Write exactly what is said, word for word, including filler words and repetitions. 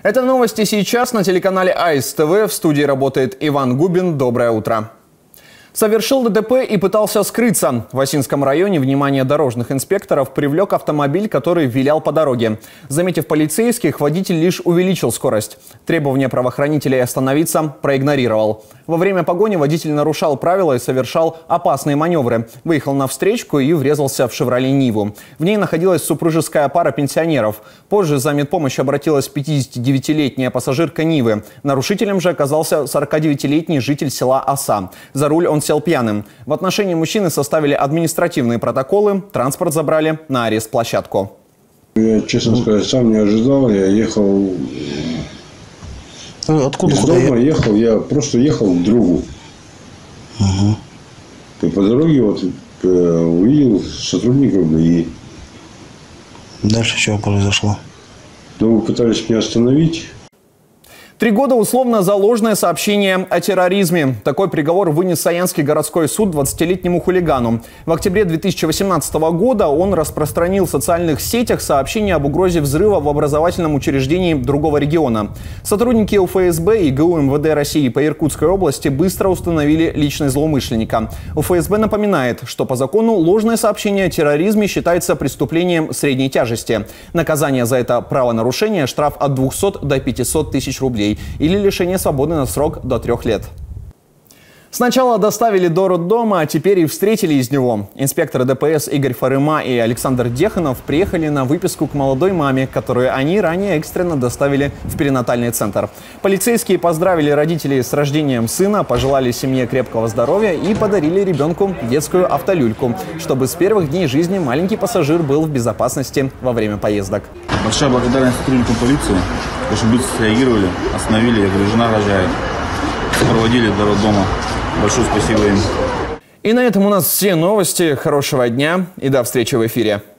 Это новости сейчас на телеканале АИС ТВ. В студии работает Иван Губин. Доброе утро. Совершил ДТП и пытался скрыться. В Осинском районе внимание дорожных инспекторов привлек автомобиль, который вилял по дороге. Заметив полицейских, водитель лишь увеличил скорость. Требования правоохранителей остановиться проигнорировал. Во время погони водитель нарушал правила и совершал опасные маневры. Выехал на встречку и врезался в «Шевроле Ниву». В ней находилась супружеская пара пенсионеров. Позже за медпомощью обратилась пятидесятидевятилетняя пассажирка Нивы. Нарушителем же оказался сорокадевятилетний житель села Оса. За руль он сел пьяным. В отношении мужчины составили административные протоколы. Транспорт забрали на арест-площадку. Я, честно сказать, сам не ожидал. Я ехал... Откуда, из куда дома я? ехал, я просто ехал к другу. Угу. И по дороге вот э, увидел сотрудников ГАИ. Дальше что произошло? Ну, пытались меня остановить. Три года условно за ложное сообщение о терроризме. Такой приговор вынес Саянский городской суд двадцатилетнему хулигану. В октябре две тысячи восемнадцатого года он распространил в социальных сетях сообщение об угрозе взрыва в образовательном учреждении другого региона. Сотрудники УФСБ и ГУ МВД России по Иркутской области быстро установили личность злоумышленника. УФСБ напоминает, что по закону ложное сообщение о терроризме считается преступлением средней тяжести. Наказание за это правонарушение – штраф от двухсот до пятисот тысяч рублей. Или лишение свободы на срок до трех лет. Сначала доставили до роддома, а теперь и встретили из него. Инспекторы ДПС Игорь Фарыма и Александр Деханов приехали на выписку к молодой маме, которую они ранее экстренно доставили в перинатальный центр. Полицейские поздравили родителей с рождением сына, пожелали семье крепкого здоровья и подарили ребенку детскую автолюльку, чтобы с первых дней жизни маленький пассажир был в безопасности во время поездок. Большая благодарность сотрудникам полиции, очень быстро среагировали, остановили, я говорю, жена рожает, проводили до роддома. Большое спасибо им. И на этом у нас все новости. Хорошего дня и до встречи в эфире.